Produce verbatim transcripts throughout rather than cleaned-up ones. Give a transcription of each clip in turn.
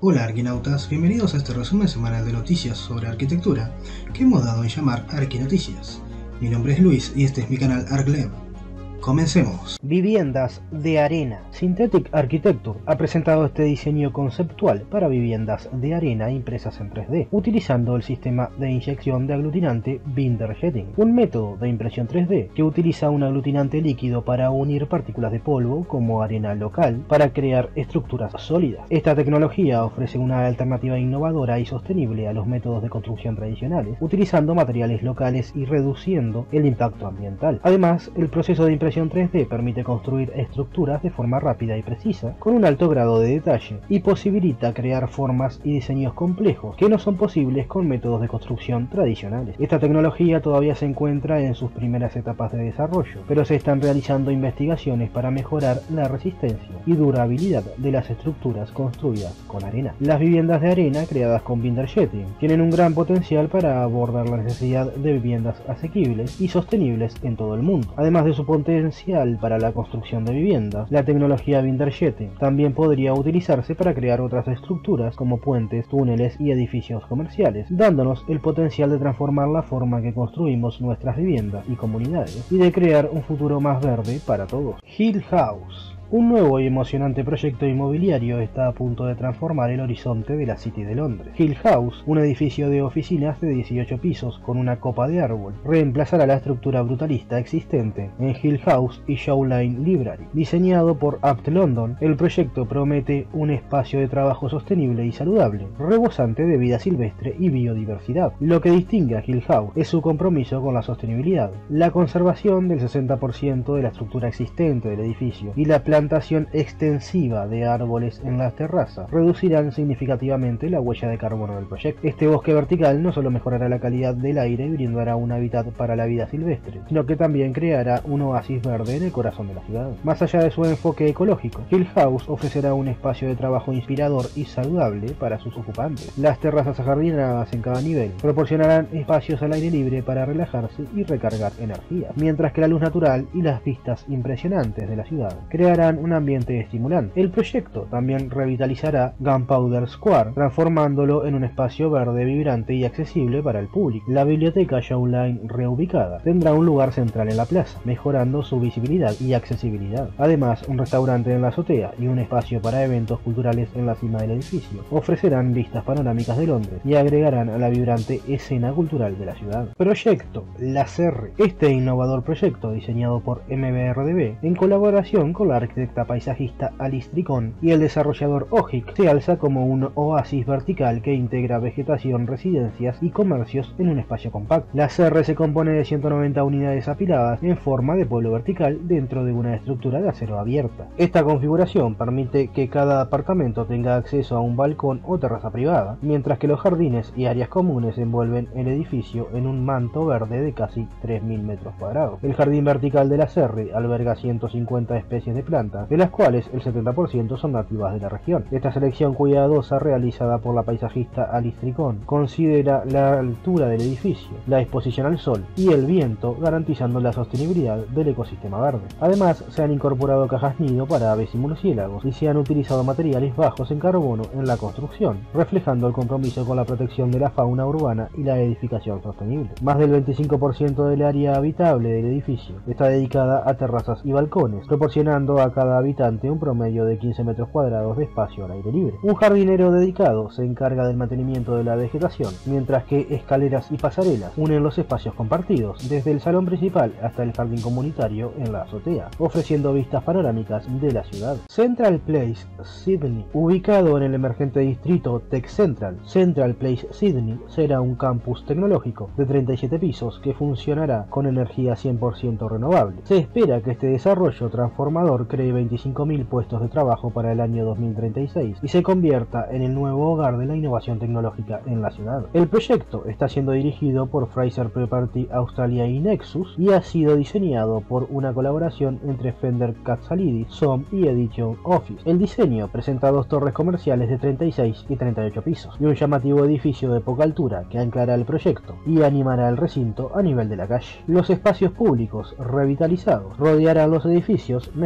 Hola arquinautas, bienvenidos a este resumen semanal de noticias sobre arquitectura que hemos dado en llamar Arquinoticias. Mi nombre es Luis y este es mi canal ArcLab. Comencemos. Viviendas de arena. Synthetic Architecture ha presentado este diseño conceptual para viviendas de arena impresas en tres D, utilizando el sistema de inyección de aglutinante Binder Jetting, un método de impresión tres D que utiliza un aglutinante líquido para unir partículas de polvo como arena local para crear estructuras sólidas. Esta tecnología ofrece una alternativa innovadora y sostenible a los métodos de construcción tradicionales, utilizando materiales locales y reduciendo el impacto ambiental. Además, el proceso de impresión tres D permite construir estructuras de forma rápida y precisa, con un alto grado de detalle, y posibilita crear formas y diseños complejos que no son posibles con métodos de construcción tradicionales. Esta tecnología todavía se encuentra en sus primeras etapas de desarrollo, pero se están realizando investigaciones para mejorar la resistencia y durabilidad de las estructuras construidas con arena. Las viviendas de arena creadas con Binder Jetting tienen un gran potencial para abordar la necesidad de viviendas asequibles y sostenibles en todo el mundo. Además de su potencial para la construcción de viviendas, la tecnología Binder Jetting también podría utilizarse para crear otras estructuras como puentes, túneles y edificios comerciales, dándonos el potencial de transformar la forma que construimos nuestras viviendas y comunidades y de crear un futuro más verde para todos. Hill House. Un nuevo y emocionante proyecto inmobiliario está a punto de transformar el horizonte de la City de Londres. Hill House, un edificio de oficinas de dieciocho pisos con una copa de árbol, reemplazará la estructura brutalista existente en Hill House y Show Line Library. Diseñado por Apt London, el proyecto promete un espacio de trabajo sostenible y saludable, rebosante de vida silvestre y biodiversidad. Lo que distingue a Hill House es su compromiso con la sostenibilidad, la conservación del sesenta por ciento de la estructura existente del edificio y la plantación extensiva de árboles en las terrazas reducirán significativamente la huella de carbono del proyecto. Este bosque vertical no solo mejorará la calidad del aire y brindará un hábitat para la vida silvestre, sino que también creará un oasis verde en el corazón de la ciudad. Más allá de su enfoque ecológico, Hill House ofrecerá un espacio de trabajo inspirador y saludable para sus ocupantes. Las terrazas ajardinadas en cada nivel proporcionarán espacios al aire libre para relajarse y recargar energía, mientras que la luz natural y las vistas impresionantes de la ciudad crearán un ambiente estimulante. El proyecto también revitalizará Gunpowder Square, transformándolo en un espacio verde vibrante y accesible para el público. La biblioteca Show Line, reubicada, tendrá un lugar central en la plaza, mejorando su visibilidad y accesibilidad. Además, un restaurante en la azotea y un espacio para eventos culturales en la cima del edificio ofrecerán vistas panorámicas de Londres y agregarán a la vibrante escena cultural de la ciudad. Proyecto La Serre. Este innovador proyecto, diseñado por M B R D B en colaboración con la arquitecta paisajista Alice Tricón y el desarrollador Ojic, se alza como un oasis vertical que integra vegetación, residencias y comercios en un espacio compacto. La Serre se compone de ciento noventa unidades apiladas en forma de pueblo vertical dentro de una estructura de acero abierta. Esta configuración permite que cada apartamento tenga acceso a un balcón o terraza privada, mientras que los jardines y áreas comunes envuelven el edificio en un manto verde de casi tres mil metros cuadrados. El jardín vertical de la Serre alberga ciento cincuenta especies de plantas, de las cuales el setenta por ciento son nativas de la región. Esta selección cuidadosa realizada por la paisajista Alice Tricón considera la altura del edificio, la exposición al sol y el viento, garantizando la sostenibilidad del ecosistema verde. Además, se han incorporado cajas nido para aves y murciélagos y se han utilizado materiales bajos en carbono en la construcción, reflejando el compromiso con la protección de la fauna urbana y la edificación sostenible. Más del veinticinco por ciento del área habitable del edificio está dedicada a terrazas y balcones, proporcionando a cada habitante un promedio de quince metros cuadrados de espacio al aire libre. Un jardinero dedicado se encarga del mantenimiento de la vegetación, mientras que escaleras y pasarelas unen los espacios compartidos, desde el salón principal hasta el jardín comunitario en la azotea, ofreciendo vistas panorámicas de la ciudad. Central Place Sydney. Ubicado en el emergente distrito Tech Central, Central Place Sydney será un campus tecnológico de treinta y siete pisos que funcionará con energía cien por ciento renovable. Se espera que este desarrollo transformador cree veinticinco mil puestos de trabajo para el año dos mil treinta y seis y se convierta en el nuevo hogar de la innovación tecnológica en la ciudad. El proyecto está siendo dirigido por Fraser Property Australia y Nexus y ha sido diseñado por una colaboración entre Fender Katsalidis, S O M y Edition Office. El diseño presenta dos torres comerciales de treinta y seis y treinta y ocho pisos y un llamativo edificio de poca altura que anclará el proyecto y animará el recinto a nivel de la calle. Los espacios públicos revitalizados rodearán los edificios, mejorando la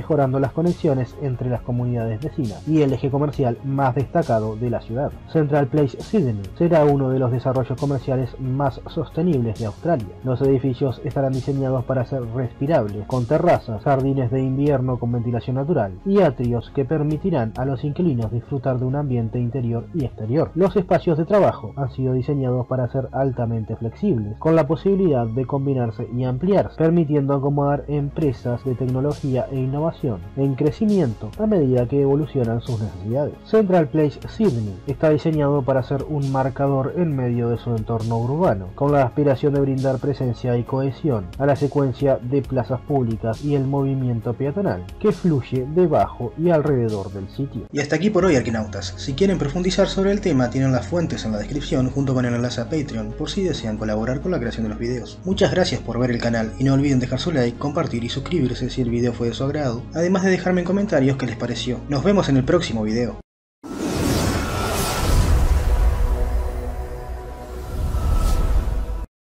las conexiones entre las comunidades vecinas y el eje comercial más destacado de la ciudad. Central Place Sydney será uno de los desarrollos comerciales más sostenibles de Australia. Los edificios estarán diseñados para ser respirables, con terrazas, jardines de invierno con ventilación natural y atrios que permitirán a los inquilinos disfrutar de un ambiente interior y exterior. Los espacios de trabajo han sido diseñados para ser altamente flexibles, con la posibilidad de combinarse y ampliarse, permitiendo acomodar empresas de tecnología e innovación en crecimiento a medida que evolucionan sus necesidades. Central Place Sydney está diseñado para ser un marcador en medio de su entorno urbano, con la aspiración de brindar presencia y cohesión a la secuencia de plazas públicas y el movimiento peatonal que fluye debajo y alrededor del sitio. Y hasta aquí por hoy, arquinautas. Si quieren profundizar sobre el tema, tienen las fuentes en la descripción junto con el enlace a Patreon por si desean colaborar con la creación de los videos. Muchas gracias por ver el canal y no olviden dejar su like, compartir y suscribirse si el video fue de su agrado, además de dejarme en comentarios qué les pareció. Nos vemos en el próximo video.